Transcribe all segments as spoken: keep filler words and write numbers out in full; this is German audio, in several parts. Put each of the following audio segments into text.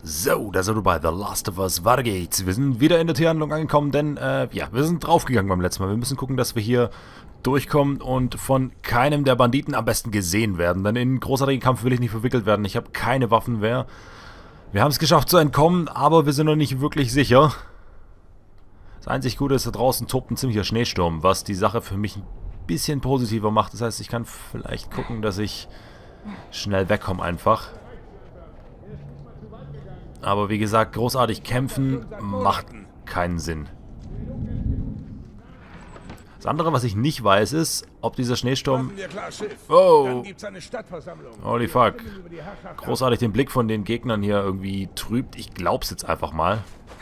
So, da sind wir bei The Last of Us. Weiter geht's. Wir sind wieder in der Tierhandlung angekommen, denn, äh, ja, wir sind draufgegangen beim letzten Mal. Wir müssen gucken, dass wir hier durchkommen und von keinem der Banditen am besten gesehen werden. Denn in einen großartigen Kampf will ich nicht verwickelt werden. Ich habe keine Waffen mehr. Wir haben es geschafft zu entkommen, aber wir sind noch nicht wirklich sicher. Das einzig Gute ist, da draußen tobt ein ziemlicher Schneesturm, was die Sache für mich ein bisschen positiver macht. Das heißt, ich kann vielleicht gucken, dass ich schnell wegkomme einfach. Aber wie gesagt, großartig kämpfen macht keinen Sinn. Das andere, was ich nicht weiß, ist, ob dieser Schneesturm... Oh! Holy fuck. Großartig den Blick von den Gegnern hier irgendwie trübt. Ich glaub's jetzt einfach mal.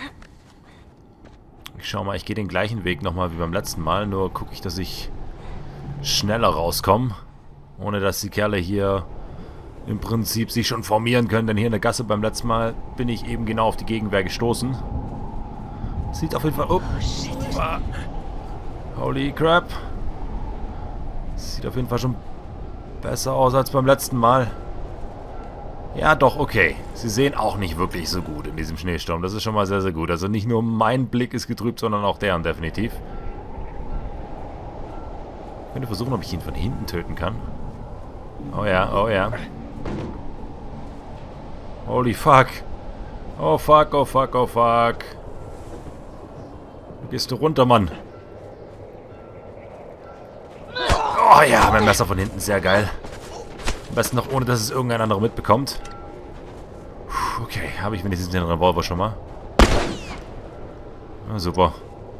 Ich schau mal, ich gehe den gleichen Weg nochmal wie beim letzten Mal. Nur gucke ich, dass ich schneller rauskomme. Ohne dass die Kerle hier im Prinzip sich schon formieren können. Denn hier in der Gasse beim letzten Mal bin ich eben genau auf die Gegenwehr gestoßen. Sieht auf jeden Fall... Oh, ah. Holy crap. Sieht auf jeden Fall schon besser aus als beim letzten Mal. Ja, doch, okay. Sie sehen auch nicht wirklich so gut in diesem Schneesturm. Das ist schon mal sehr, sehr gut. Also nicht nur mein Blick ist getrübt, sondern auch deren definitiv. Ich könnte versuchen, ob ich ihn von hinten töten kann. Oh ja, oh ja. Holy fuck. Oh fuck, oh fuck, oh fuck. Wo gehst du runter, Mann? Oh ja, mein Messer von hinten, sehr geil. Am besten noch ohne, dass es irgendein anderer mitbekommt. Puh, okay, habe ich wenigstens den Revolver schon mal. Ja, super.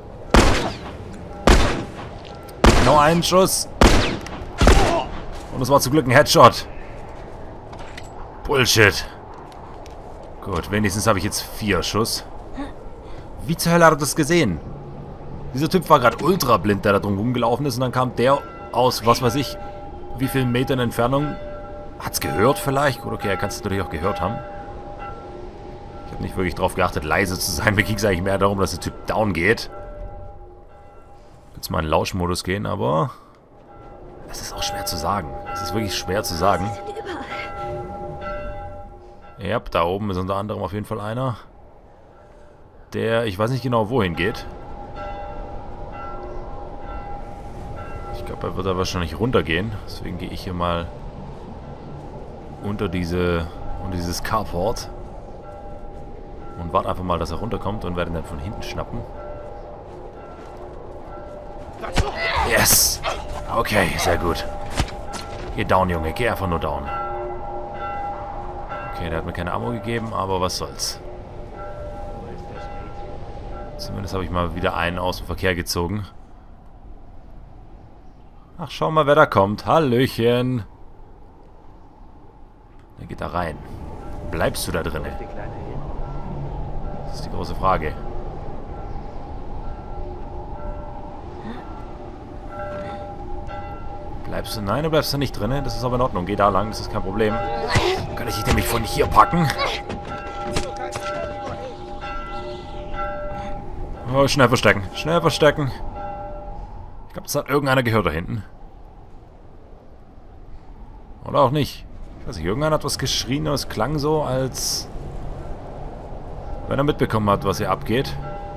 Noch einen Schuss. Und das war zum Glück ein Headshot. Bullshit. Gut, wenigstens habe ich jetzt vier Schuss. Wie zur Hölle hat er das gesehen? Dieser Typ war gerade ultra blind, der da drum rumgelaufen ist. Und dann kam der aus, was weiß ich, wie vielen Metern Entfernung. Hat's gehört vielleicht? Gut, okay, er kann es natürlich auch gehört haben. Ich habe nicht wirklich darauf geachtet, leise zu sein. Mir ging es eigentlich mehr darum, dass der Typ down geht. Jetzt mal in den Lauschmodus gehen, aber es ist auch schwer zu sagen. Es ist wirklich schwer zu sagen. Ja, da oben ist unter anderem auf jeden Fall einer, der, ich weiß nicht genau, wohin geht. Ich glaube, er wird da wahrscheinlich runtergehen. Deswegen gehe ich hier mal unter diese unter dieses Carport und warte einfach mal, dass er runterkommt und werde ihn dann von hinten schnappen. Yes! Okay, sehr gut. Geh down, Junge. Geh einfach nur down. Okay, der hat mir keine Ammo gegeben, aber was soll's. Zumindest habe ich mal wieder einen aus dem Verkehr gezogen. Ach, schau mal, wer da kommt. Hallöchen. Der geht da rein. Bleibst du da drin? Das ist die große Frage. Bleibst du? Nein, du bleibst da nicht drin. Das ist aber in Ordnung. Geh da lang, das ist kein Problem. Dann kann ich dich nämlich von hier packen. Oh, schnell verstecken. Schnell verstecken. Ich glaube, das hat irgendeiner gehört da hinten. Oder auch nicht. Ich weiß nicht, irgendeiner hat was geschrien, aber es klang so, als wenn er mitbekommen hat, was hier abgeht.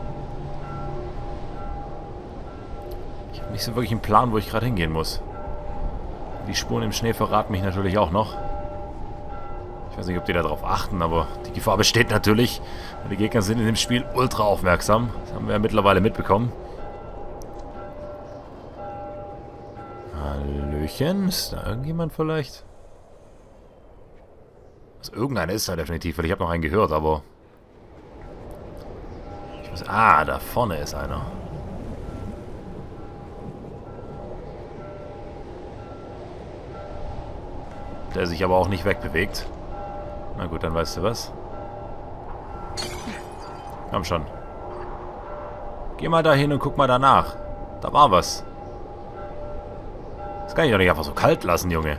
Ich habe nicht so wirklich einen Plan, wo ich gerade hingehen muss. Die Spuren im Schnee verraten mich natürlich auch noch. Ich weiß nicht, ob die darauf achten, aber die Gefahr besteht natürlich. Die Gegner sind in dem Spiel ultra aufmerksam. Das haben wir ja mittlerweile mitbekommen. Hallöchen, ist da irgendjemand vielleicht? Also irgendeiner ist da definitiv, weil ich habe noch einen gehört, aber... Ich weiß, ah, da vorne ist einer. Der sich aber auch nicht wegbewegt. Na gut, dann weißt du was. Komm schon. Geh mal da hin und guck mal danach. Da war was. Das kann ich doch nicht einfach so kalt lassen, Junge.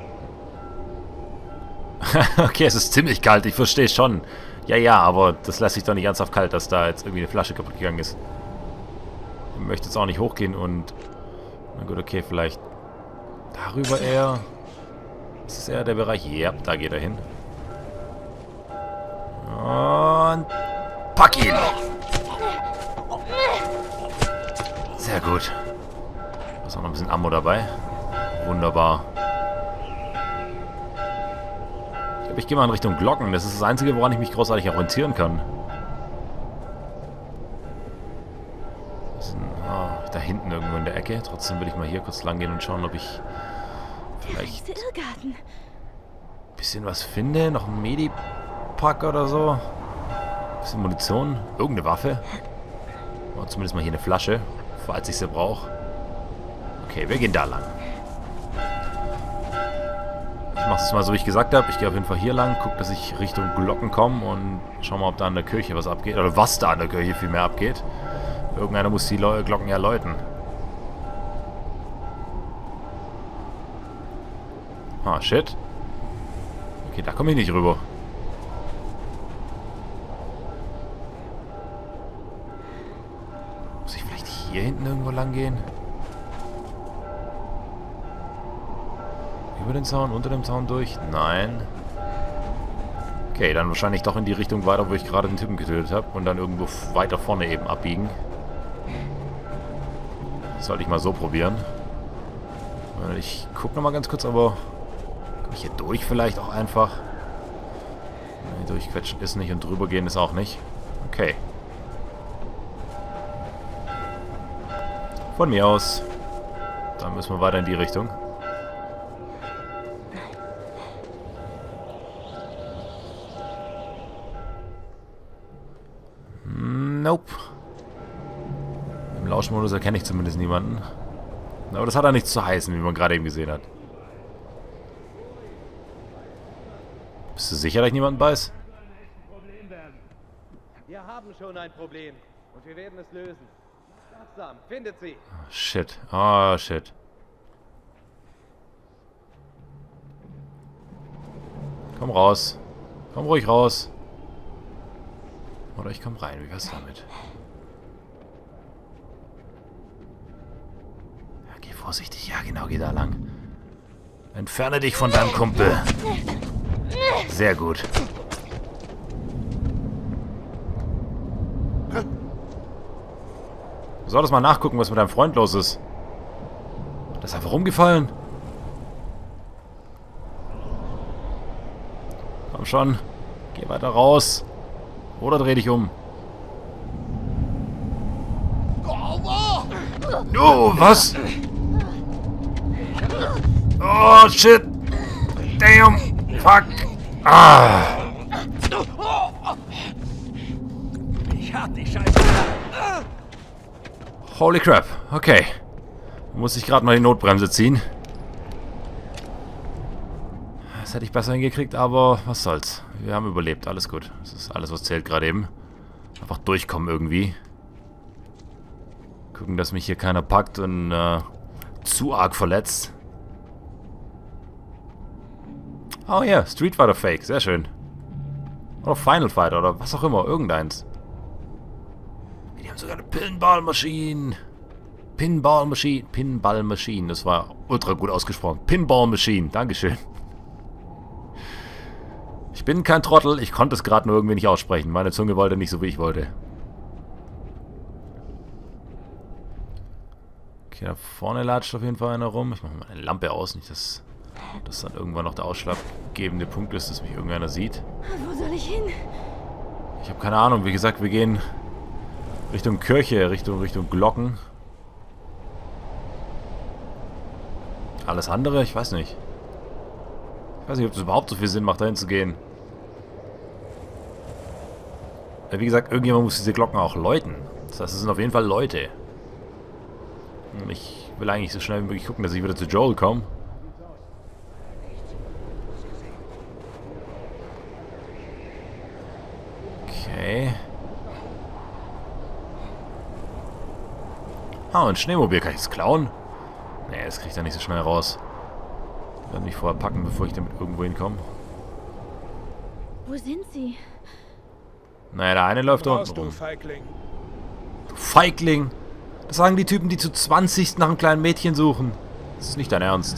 Okay, es ist ziemlich kalt, ich verstehe schon. Ja, ja, aber das lässt sich doch nicht ernsthaft kalt, dass da jetzt irgendwie eine Flasche kaputt gegangen ist. Ich möchte jetzt auch nicht hochgehen und... Na gut, okay, vielleicht darüber eher... Ist es eher der Bereich? Ja, da geht er hin. Pack ihn! Sehr gut. Da ist auch noch ein bisschen Ammo dabei. Wunderbar. Ich glaube, ich gehe mal in Richtung Glocken. Das ist das Einzige, woran ich mich großartig orientieren kann. Das ist ein, oh, da hinten irgendwo in der Ecke. Trotzdem will ich mal hier kurz lang gehen und schauen, ob ich vielleicht ein bisschen was finde. Noch ein Medipack oder so. Ein bisschen Munition. Irgendeine Waffe. Oder zumindest mal hier eine Flasche, falls ich sie brauche. Okay, wir gehen da lang. Ich mache es mal so, wie ich gesagt habe. Ich gehe auf jeden Fall hier lang, gucke, dass ich Richtung Glocken komme und schau mal, ob da an der Kirche was abgeht. Oder was da an der Kirche viel mehr abgeht. Irgendeiner muss die Leu- Glocken ja läuten. Ah, shit. Okay, da komme ich nicht rüber. Muss ich vielleicht hier hinten irgendwo lang gehen? Über den Zaun, unter dem Zaun durch? Nein. Okay, dann wahrscheinlich doch in die Richtung weiter, wo ich gerade den Typen getötet habe. Und dann irgendwo weiter vorne eben abbiegen. Das sollte ich mal so probieren. Ich gucke nochmal ganz kurz, aber... Komme ich hier durch vielleicht auch einfach? Nee, durchquetschen ist nicht und drüber gehen ist auch nicht. Okay. Von mir aus. Dann müssen wir weiter in die Richtung. Nope. Im Lauschmodus erkenne ich zumindest niemanden. Aber das hat ja nichts zu heißen, wie man gerade eben gesehen hat. Bist du sicher, dass ich niemanden beiß? Wir haben schon ein Problem und wir werden es lösen. Wachsam, findet sie. Oh, shit. Oh, shit. Komm raus. Komm ruhig raus. Oder ich komm rein. Wie wär's damit? Ja, geh vorsichtig. Ja, genau, geh da lang. Entferne dich von deinem Kumpel. Sehr gut. Du solltest mal nachgucken, was mit deinem Freund los ist. Das ist einfach umgefallen. Komm schon. Geh weiter raus. Oder dreh dich um. Oh, was? Oh, shit. Damn. Fuck. Ah. Ich hab die Scheiße. Holy crap. Okay. Muss ich gerade mal die Notbremse ziehen. Das hätte ich besser hingekriegt, aber was soll's. Wir haben überlebt. Alles gut. Das ist alles, was zählt gerade eben. Einfach durchkommen irgendwie. Gucken, dass mich hier keiner packt und äh, zu arg verletzt. Oh ja, yeah, Street Fighter Fake. Sehr schön. Oder Final Fighter oder was auch immer. Irgendeins. Die haben sogar eine Pinball-Maschine. Pinball-Maschine. Pinball-Maschine. Das war ultra gut ausgesprochen. Pinball-Maschine. Dankeschön. Ich bin kein Trottel. Ich konnte es gerade nur irgendwie nicht aussprechen. Meine Zunge wollte nicht so, wie ich wollte. Okay, da vorne latscht auf jeden Fall einer rum. Ich mache mal eine Lampe aus. Nicht, dass das dann irgendwann noch der ausschlaggebende Punkt ist, dass mich irgendeiner sieht. Wo soll ich hin? Ich habe keine Ahnung. Wie gesagt, wir gehen Richtung Kirche, Richtung, Richtung Glocken. Alles andere? Ich weiß nicht. Ich weiß nicht, ob es überhaupt so viel Sinn macht, dahin zu gehen. Ja, wie gesagt, irgendjemand muss diese Glocken auch läuten. Das heißt, es sind auf jeden Fall Leute. Und ich will eigentlich so schnell wie möglich gucken, dass ich wieder zu Joel komme. Okay. Ah, und ein Schneemobil. Kann ich es klauen? Nee, das kriegt er nicht so schnell raus. Ich werde mich vorher packen, bevor ich damit irgendwo hinkomme. Wo sind sie? Naja, der eine läuft da unten rum. Feigling. Du Feigling! Das sagen die Typen, die zu zwanzig nach einem kleinen Mädchen suchen. Das ist nicht dein Ernst.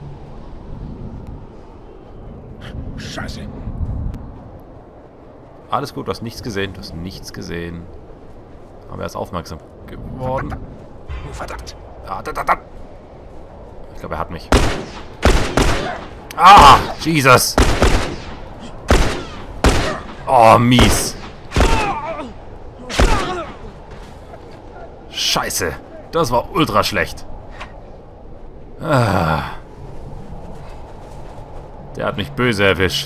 Scheiße. Alles gut, du hast nichts gesehen. Du hast nichts gesehen. Aber er ist aufmerksam geworden. Oh, verdammt. Ah, da, da, da. Ich glaube, er hat mich. Ah, Jesus. Oh, mies. Scheiße. Das war ultra schlecht. Ah. Der hat mich böse erwischt.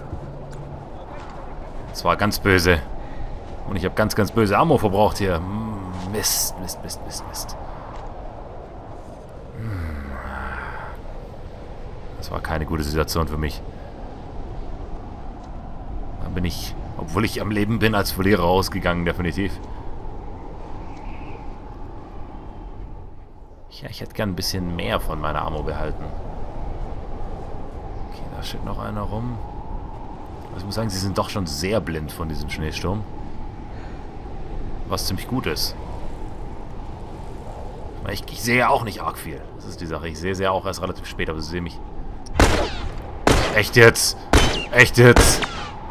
Das war ganz böse. Und ich habe ganz, ganz böse Ammo verbraucht hier. Mist, Mist, Mist, Mist, Mist. Das war keine gute Situation für mich. Da bin ich, obwohl ich am Leben bin, als Verlierer rausgegangen, definitiv. Ja, ich hätte gern ein bisschen mehr von meiner Ammo behalten. Okay, da steht noch einer rum. Aber ich muss sagen, sie sind doch schon sehr blind von diesem Schneesturm. Was ziemlich gut ist. Ich, ich sehe ja auch nicht arg viel. Das ist die Sache. Ich sehe sie ja auch erst relativ spät, aber sie sehen mich. Echt jetzt? Echt jetzt?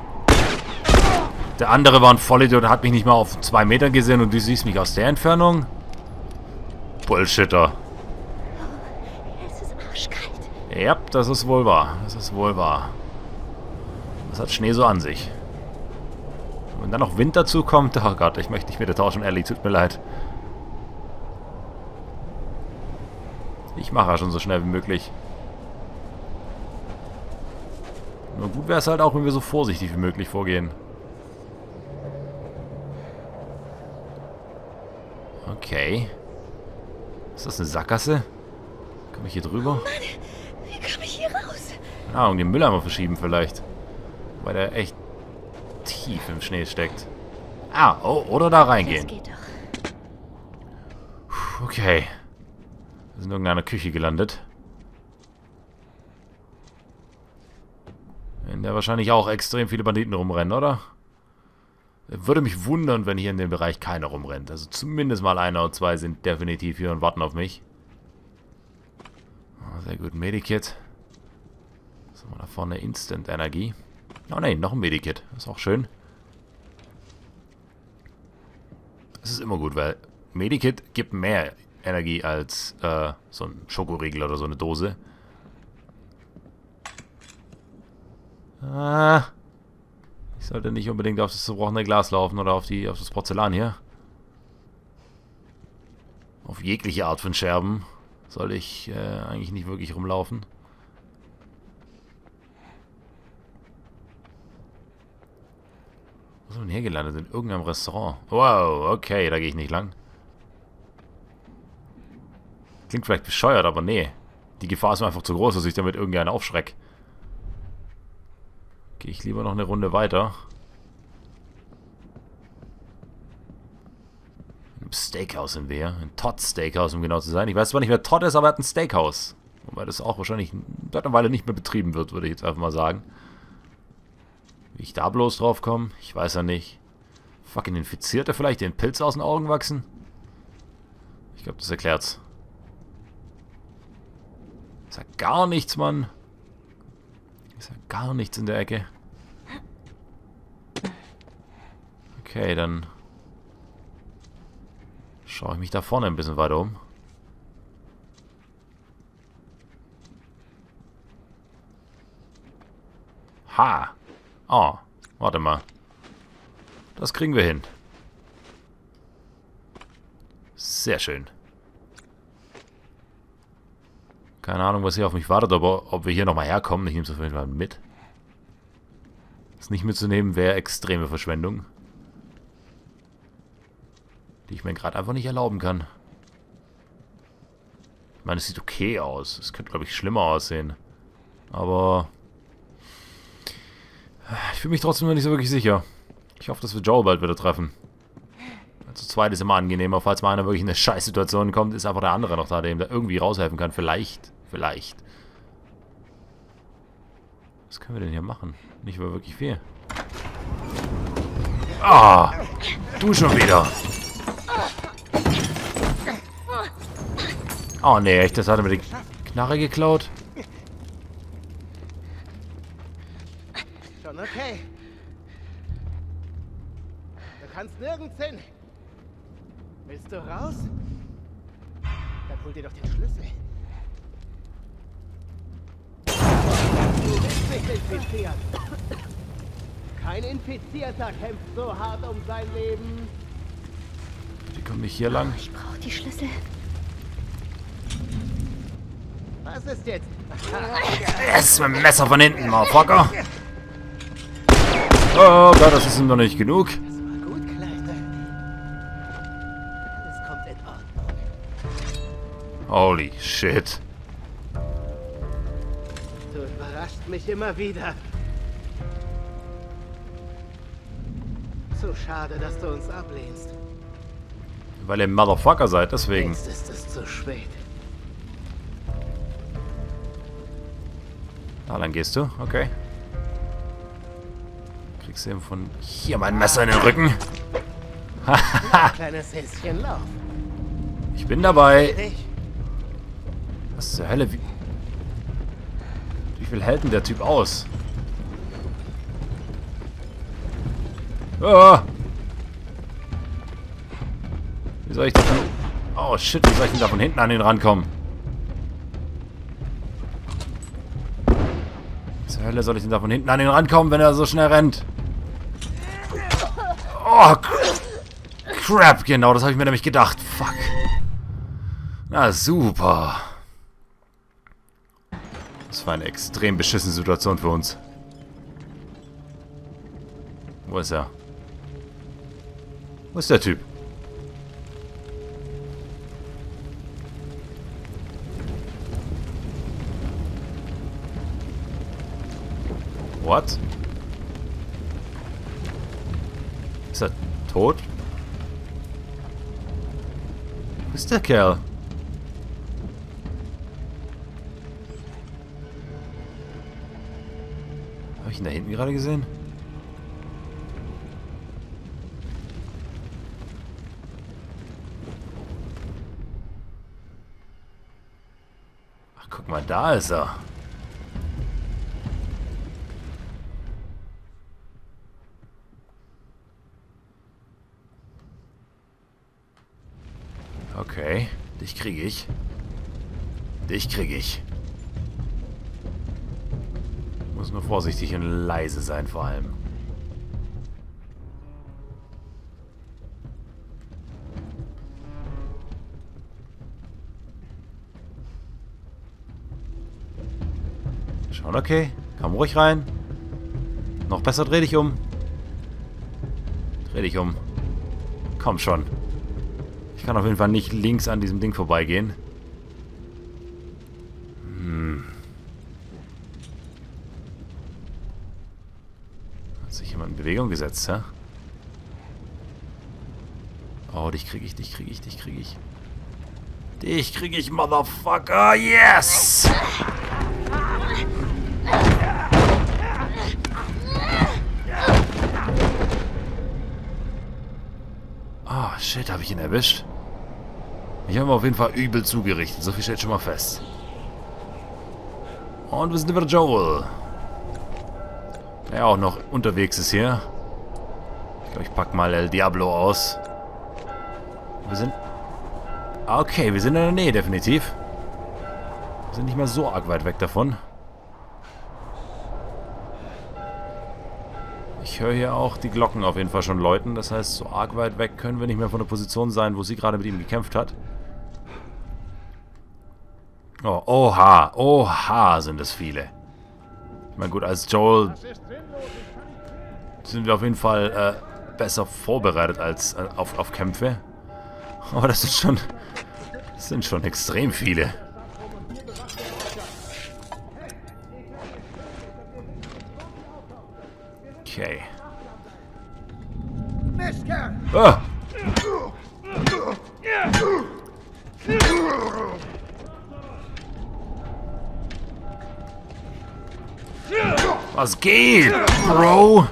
Der andere war ein Vollidiot und hat mich nicht mal auf zwei Metern gesehen und du siehst mich aus der Entfernung? Bullshitter. Es ist arschkalt. Ja, das ist wohl wahr. Das ist wohl wahr. Das hat Schnee so an sich. Und wenn dann noch Wind dazu kommt, oh Gott, ich möchte nicht mit der tauschen, Ellie, tut mir leid. Ich mache ja schon so schnell wie möglich. Nur gut wäre es halt auch, wenn wir so vorsichtig wie möglich vorgehen. Okay. Ist das eine Sackgasse? Komme ich hier drüber? Oh Mann, wie komme ich hier raus? Keine Ahnung, den Mülleimer verschieben vielleicht. Weil der echt tief im Schnee steckt. Ah, oh, oder da reingehen. Das geht doch. Puh, okay. Wir sind in irgendeiner Küche gelandet. In der wahrscheinlich auch extrem viele Banditen rumrennen, oder? Würde mich wundern, wenn hier in dem Bereich keiner rumrennt. Also zumindest mal einer oder zwei sind definitiv hier und warten auf mich. Oh, sehr gut, ein Medikit. Was haben wir da vorne? Instant Energie. Oh nein, noch ein Medikit. Ist auch schön. Das ist immer gut, weil Medikit gibt mehr Energie als äh, so ein Schokoriegel oder so eine Dose. Ah... Ich sollte nicht unbedingt auf das zerbrochene Glas laufen oder auf, die, auf das Porzellan hier. Auf jegliche Art von Scherben soll ich äh, eigentlich nicht wirklich rumlaufen. Wo sind wir denn hier gelandet? In irgendeinem Restaurant. Wow, okay, da gehe ich nicht lang. Klingt vielleicht bescheuert, aber nee. Die Gefahr ist mir einfach zu groß, dass ich damit irgendeinen aufschreck. Gehe ich lieber noch eine Runde weiter. Im Steakhouse sind wir. Ein Todd Steakhouse, um genau zu sein. Ich weiß zwar nicht, wer Todd ist, aber er hat ein Steakhouse. Wobei das auch wahrscheinlich seit einer Weile nicht mehr betrieben wird, würde ich jetzt einfach mal sagen. Wie ich da bloß drauf komme, ich weiß ja nicht. Fucking Infizierte vielleicht, den Pilz aus den Augen wachsen? Ich glaube, das erklärt's. Ist ja gar nichts, Mann. Ist ja gar nichts in der Ecke. Okay, dann schaue ich mich da vorne ein bisschen weiter um. Ha! Oh, warte mal. Das kriegen wir hin. Sehr schön. Keine Ahnung, was hier auf mich wartet, aber ob wir hier nochmal herkommen, ich nehme es auf jeden Fall mit. Das nicht mitzunehmen wäre extreme Verschwendung. Die ich mir gerade einfach nicht erlauben kann. Ich meine, es sieht okay aus. Es könnte, glaube ich, schlimmer aussehen. Aber ich fühle mich trotzdem noch nicht so wirklich sicher. Ich hoffe, dass wir Joel bald wieder treffen. Zu zweit ist immer angenehmer. Falls mal einer wirklich in eine Scheißsituation kommt, ist einfach der andere noch da, der ihm da irgendwie raushelfen kann. Vielleicht. Vielleicht. Was können wir denn hier machen? Nicht mehr wirklich viel. Ah! Du schon wieder! Oh ne, echt? Das hat er mir die Knarre geklaut? Schon okay. kannst nirgends hin. Willst du raus? Dann hol dir doch den Schlüssel. Du bist nicht infiziert. Kein Infizierter kämpft so hart um sein Leben. Wie komme ich hier lang? Ich brauche die Schlüssel. Was ist jetzt? Yes, mit dem Messer von hinten, Motherfucker. Oh Gott, das ist ihm noch nicht genug. Das war gut, Kleiner. Alles kommt in Ordnung. Holy shit. Du überrascht mich immer wieder. Zu schade, dass du uns ablehnst. Weil ihr Motherfucker seid, deswegen. Jetzt ist es zu spät. Ah, dann gehst du. Okay. Kriegst du eben von hier mein Messer in den Rücken. Kleines Häschen, lauf. Ich bin dabei. Dich. Was zur Hölle? Wie, wie viel hält denn der Typ aus? Ah! Wie soll ich da von... Oh shit, wie soll ich denn da von hinten an den rankommen? Was zur Hölle soll ich denn da von hinten an den rankommen, wenn er so schnell rennt? Oh, crap, genau, das habe ich mir nämlich gedacht. Fuck. Na super. Das war eine extrem beschissene Situation für uns. Wo ist er? Wo ist der Typ? What? Ist er tot? Wo ist der Kerl? Habe ich ihn da hinten gerade gesehen? Ach, guck mal, da ist er. Okay, dich kriege ich. Dich kriege ich. Muss nur vorsichtig und leise sein vor allem. Schon okay. Komm ruhig rein. Noch besser, dreh dich um. Dreh dich um. Komm schon. Ich kann auf jeden Fall nicht links an diesem Ding vorbeigehen. Hm. Hat sich jemand in Bewegung gesetzt, hä? Oh, dich krieg ich, dich krieg ich, dich krieg ich. Dich krieg ich, Motherfucker! Yes! Ah, oh, shit, habe ich ihn erwischt? Ich habe ihn auf jeden Fall übel zugerichtet, so viel steht schon mal fest. Und wir sind über Joel. Der auch noch unterwegs ist hier. Ich glaube, ich pack mal El Diablo aus. Wir sind... Okay, wir sind in der Nähe, definitiv. Wir sind nicht mehr so arg weit weg davon. Ich höre hier auch die Glocken auf jeden Fall schon läuten. Das heißt, so arg weit weg können wir nicht mehr von der Position sein, wo sie gerade mit ihm gekämpft hat. Oh, oha, oha sind es viele. Ich meine, gut, als Joel sind wir auf jeden Fall äh, besser vorbereitet als äh, auf, auf Kämpfe. Aber das sind schon, das sind schon extrem viele. Okay. Ah! Was geht, Bro?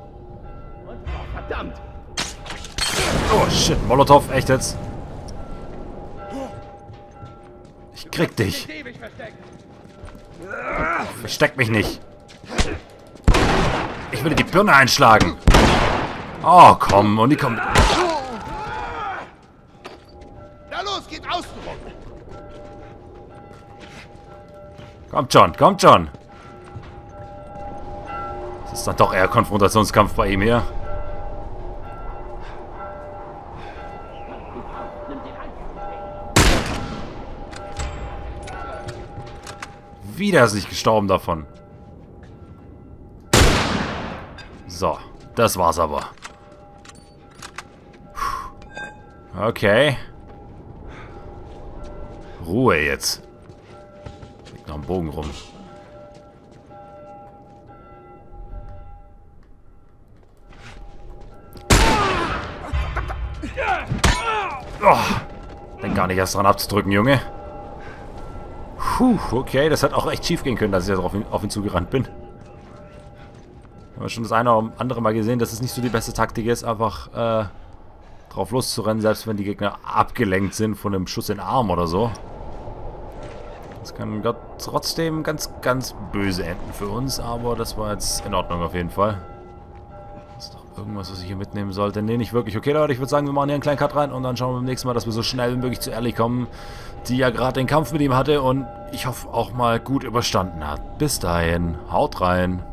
Verdammt! Oh shit, Molotov, echt jetzt? krieg dich. Versteck mich nicht. Ich will dir die Birne einschlagen. Oh, komm. Und die kommen... Na los, geht außen rum. Kommt schon, kommt schon. Das ist dann doch eher Konfrontationskampf bei ihm hier. Wieder ist nicht gestorben davon. So, das war's aber. Okay. Ruhe jetzt. Liegt noch ein Bogen rum. Oh, denk gar nicht erst dran abzudrücken, Junge. Puh, okay, das hat auch echt schief gehen können, dass ich jetzt auf ihn, auf ihn zugerannt bin. Wir haben schon das eine oder andere Mal gesehen, dass es nicht so die beste Taktik ist, einfach äh, drauf loszurennen, selbst wenn die Gegner abgelenkt sind von einem Schuss in den Arm oder so. Das kann Gott trotzdem ganz, ganz böse enden für uns, aber das war jetzt in Ordnung auf jeden Fall. Ist doch irgendwas, was ich hier mitnehmen sollte? Ne, nicht wirklich. Okay, Leute, ich würde sagen, wir machen hier einen kleinen Cut rein und dann schauen wir beim nächsten Mal, dass wir so schnell wie möglich zu Ellie kommen, die ja gerade den Kampf mit ihm hatte und ich hoffe auch mal gut überstanden hat. Bis dahin, haut rein.